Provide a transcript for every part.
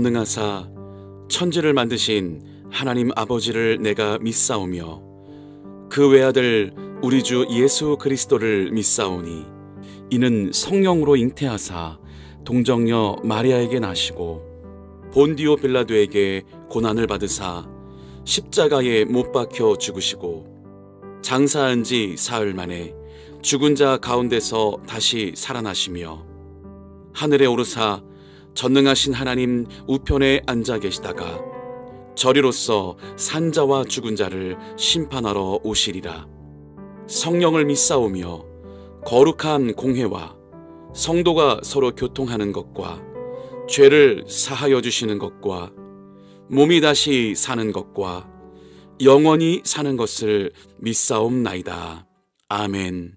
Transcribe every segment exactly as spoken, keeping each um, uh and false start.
전능하사 천지를 만드신 하나님 아버지를 내가 믿사오며 그 외아들 우리 주 예수 그리스도를 믿사오니 이는 성령으로 잉태하사 동정녀 마리아에게 나시고 본디오 빌라도에게 고난을 받으사 십자가에 못 박혀 죽으시고 장사한 지 사흘 만에 죽은 자 가운데서 다시 살아나시며 하늘에 오르사 전능하신 하나님 우편에 앉아 계시다가 저리로서 산자와 죽은 자를 심판하러 오시리라. 성령을 믿사오며 거룩한 공회와 성도가 서로 교통하는 것과 죄를 사하여 주시는 것과 몸이 다시 사는 것과 영원히 사는 것을 믿사옵나이다. 아멘.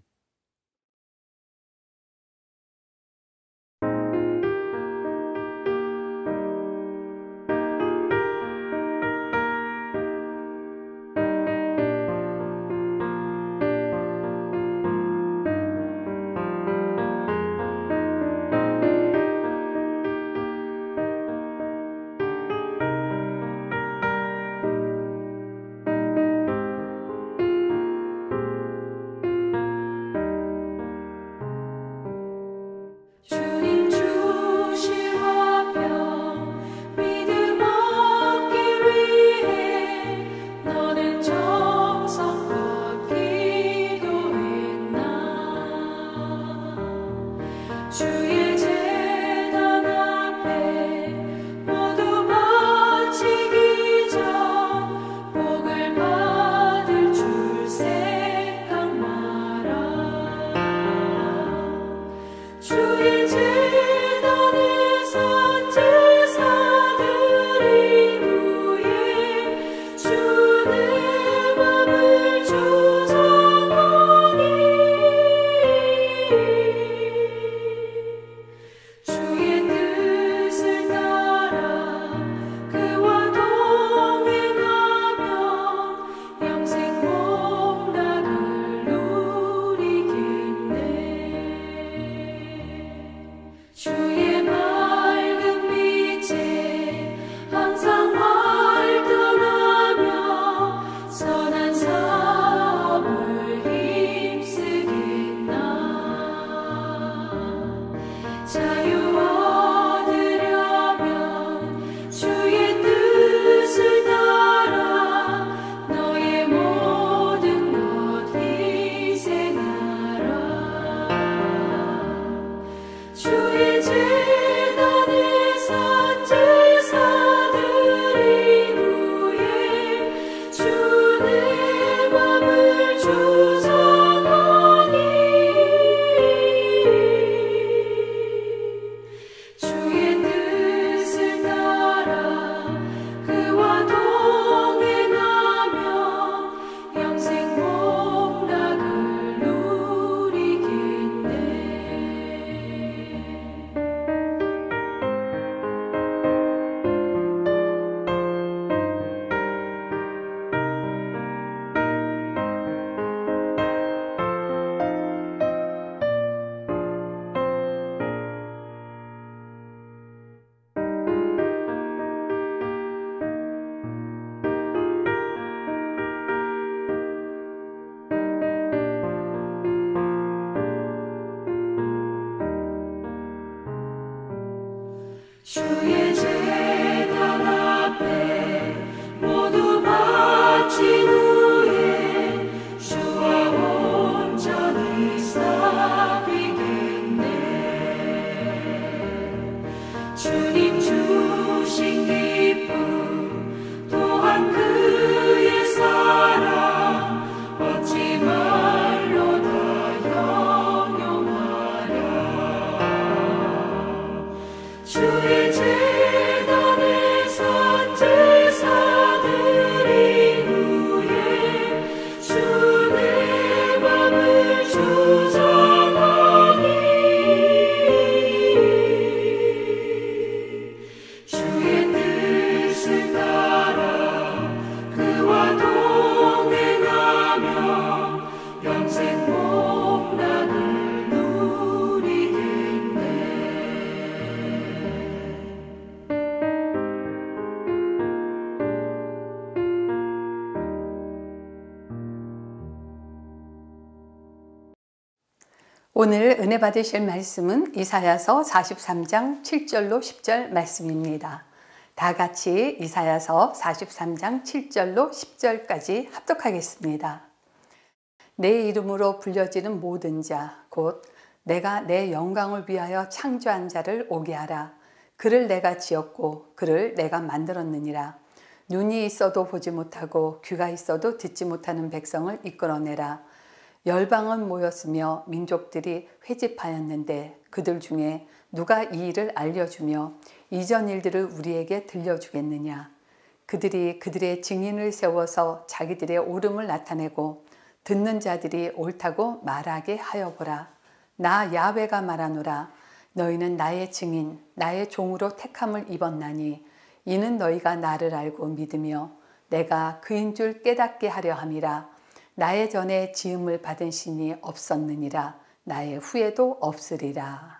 오늘 은혜 받으실 말씀은 이사야서 사십삼 장 칠 절로 십 절 말씀입니다. 다 같이 이사야서 사십삼 장 칠 절로 십 절까지 합독하겠습니다. 내 이름으로 불려지는 모든 자, 곧 내가 내 영광을 위하여 창조한 자를 오게 하라. 그를 내가 지었고 그를 내가 만들었느니라. 눈이 있어도 보지 못하고 귀가 있어도 듣지 못하는 백성을 이끌어내라. 열방은 모였으며 민족들이 회집하였는데 그들 중에 누가 이 일을 알려주며 이전 일들을 우리에게 들려주겠느냐. 그들이 그들의 증인을 세워서 자기들의 옳음을 나타내고 듣는 자들이 옳다고 말하게 하여 보라. 나 야훼가 말하노라. 너희는 나의 증인, 나의 종으로 택함을 입었나니 이는 너희가 나를 알고 믿으며 내가 그인 줄 깨닫게 하려 함이라. 나의 전에 지음을 받은 신이 없었느니라. 나의 후에도 없으리라.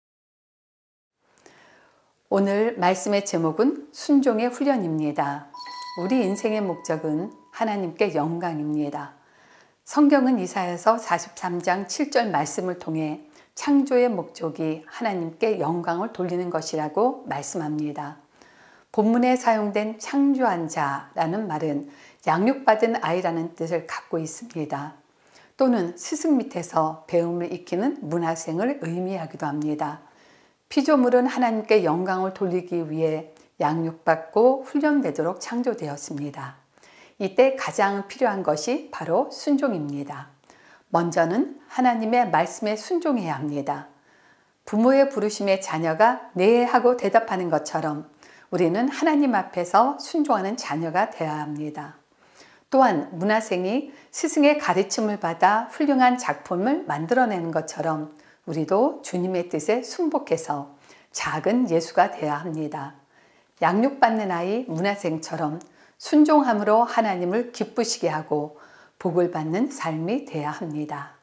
오늘 말씀의 제목은 순종의 훈련입니다. 우리 인생의 목적은 하나님께 영광입니다. 성경은 이사야서 사십삼 장 칠 절 말씀을 통해 창조의 목적이 하나님께 영광을 돌리는 것이라고 말씀합니다. 본문에 사용된 창조한 자라는 말은 양육받은 아이라는 뜻을 갖고 있습니다. 또는 스승 밑에서 배움을 익히는 문화생을 의미하기도 합니다. 피조물은 하나님께 영광을 돌리기 위해 양육받고 훈련되도록 창조되었습니다. 이때 가장 필요한 것이 바로 순종입니다. 먼저는 하나님의 말씀에 순종해야 합니다. 부모의 부르심에 자녀가 네 하고 대답하는 것처럼 우리는 하나님 앞에서 순종하는 자녀가 되어야 합니다. 또한 문화생이 스승의 가르침을 받아 훌륭한 작품을 만들어내는 것처럼 우리도 주님의 뜻에 순복해서 작은 예수가 되어야 합니다. 양육받는 아이 문화생처럼 순종함으로 하나님을 기쁘시게 하고 복을 받는 삶이 되어야 합니다.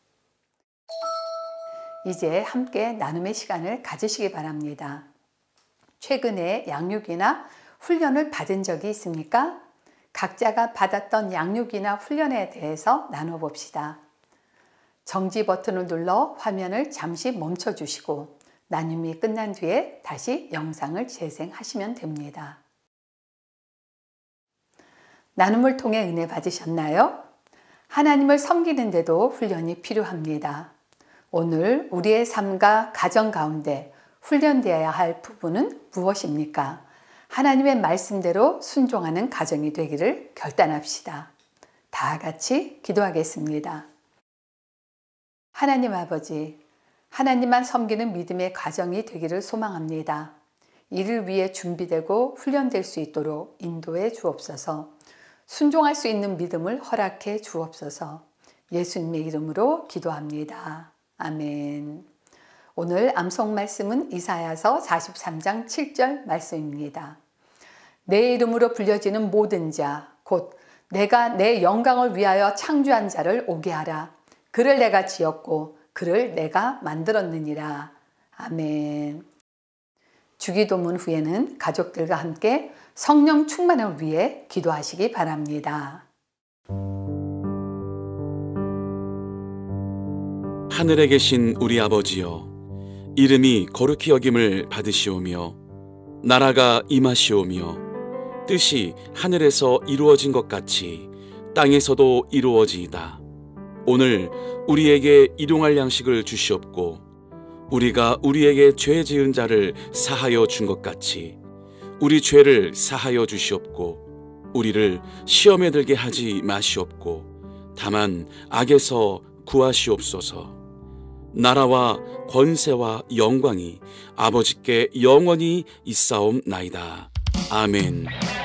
이제 함께 나눔의 시간을 가지시기 바랍니다. 최근에 양육이나 훈련을 받은 적이 있습니까? 각자가 받았던 양육이나 훈련에 대해서 나눠봅시다. 정지 버튼을 눌러 화면을 잠시 멈춰주시고 나눔이 끝난 뒤에 다시 영상을 재생하시면 됩니다. 나눔을 통해 은혜 받으셨나요? 하나님을 섬기는데도 훈련이 필요합니다. 오늘 우리의 삶과 가정 가운데 훈련되어야 할 부분은 무엇입니까? 하나님의 말씀대로 순종하는 가정이 되기를 결단합시다. 다 같이 기도하겠습니다. 하나님 아버지, 하나님만 섬기는 믿음의 가정이 되기를 소망합니다. 이를 위해 준비되고 훈련될 수 있도록 인도해 주옵소서. 순종할 수 있는 믿음을 허락해 주옵소서. 예수님의 이름으로 기도합니다. 아멘. 오늘 암송 말씀은 이사야서 사십삼 장 칠 절 말씀입니다. 내 이름으로 불려지는 모든 자, 곧 내가 내 영광을 위하여 창조한 자를 오게 하라. 그를 내가 지었고 그를 내가 만들었느니라. 아멘. 주기도문 후에는 가족들과 함께 성령 충만을 위해 기도하시기 바랍니다. 하늘에 계신 우리 아버지여, 이름이 거룩히 여김을 받으시오며 나라가 임하시오며 뜻이 하늘에서 이루어진 것 같이 땅에서도 이루어지이다. 오늘 우리에게 일용할 양식을 주시옵고 우리가 우리에게 죄 지은 자를 사하여 준 것 같이 우리 죄를 사하여 주시옵고 우리를 시험에 들게 하지 마시옵고 다만 악에서 구하시옵소서. 나라와 권세와 영광이 아버지께 영원히 있사옵나이다. 아멘.